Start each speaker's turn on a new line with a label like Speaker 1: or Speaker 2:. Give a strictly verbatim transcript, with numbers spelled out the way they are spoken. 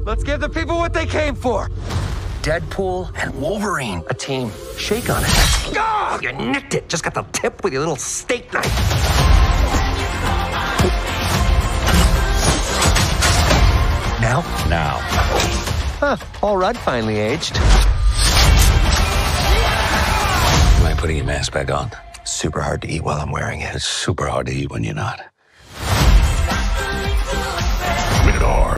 Speaker 1: Let's give the people what they came for.
Speaker 2: Deadpool and Wolverine, a team. Shake on it. Oh, you nicked it. Just got the tip with your little steak knife. Now?
Speaker 3: Now.
Speaker 2: Huh, all right, finally aged.
Speaker 3: Am I putting your mask back on?
Speaker 2: Super hard to eat while I'm wearing it.
Speaker 3: It's super hard to eat when you're not.